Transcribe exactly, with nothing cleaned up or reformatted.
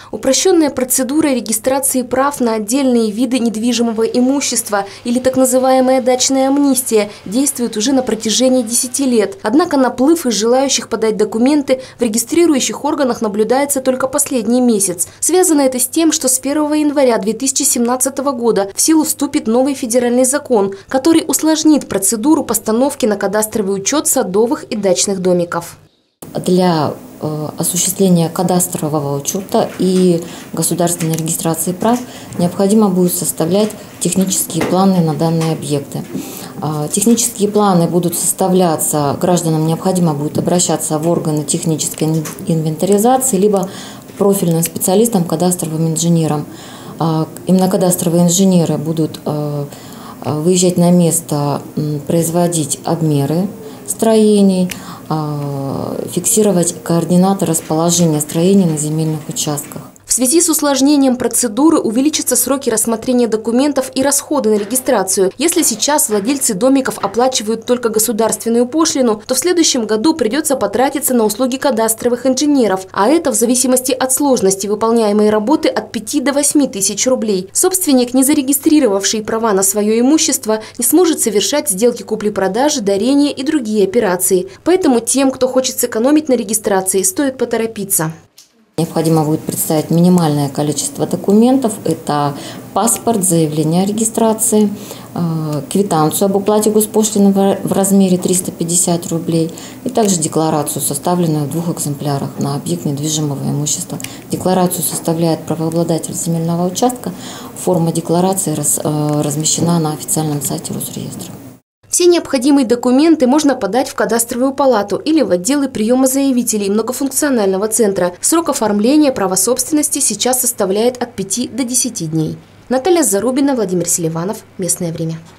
Упрощенная процедура регистрации прав на отдельные виды недвижимого имущества или так называемая дачная амнистия действует уже на протяжении десяти лет. Однако наплыв из желающих подать документы в регистрирующих органах наблюдается только последний месяц. Связано это с тем, что с первого января две тысячи семнадцатого года в силу вступит новый федеральный закон, который усложнит процедуру постановки на кадастровый учет садовых и дачных домиков. Для э, осуществления кадастрового учета и государственной регистрации прав необходимо будет составлять технические планы на данные объекты. Э, технические планы будут составляться, гражданам необходимо будет обращаться в органы технической инвентаризации, либо профильным специалистам, кадастровым инженерам. Э, именно кадастровые инженеры будут э, выезжать на место, производить обмеры строений, фиксировать координаты расположения строений на земельных участках. В связи с усложнением процедуры увеличатся сроки рассмотрения документов и расходы на регистрацию. Если сейчас владельцы домиков оплачивают только государственную пошлину, то в следующем году придется потратиться на услуги кадастровых инженеров, а это в зависимости от сложности выполняемой работы от пяти до восьми тысяч рублей. Собственник, не зарегистрировавший права на свое имущество, не сможет совершать сделки купли-продажи, дарения и другие операции. Поэтому тем, кто хочет сэкономить на регистрации, стоит поторопиться. Необходимо будет представить минимальное количество документов. Это паспорт, заявление о регистрации, квитанцию об уплате госпошлины в размере триста пятьдесят рублей и также декларацию, составленную в двух экземплярах на объект недвижимого имущества. Декларацию составляет правообладатель земельного участка. Форма декларации размещена на официальном сайте Росреестра. Все необходимые документы можно подать в кадастровую палату или в отделы приема заявителей многофункционального центра. Срок оформления права собственности сейчас составляет от пяти до десяти дней. Наталья Зарубина, Владимир Селиванов. Местное время.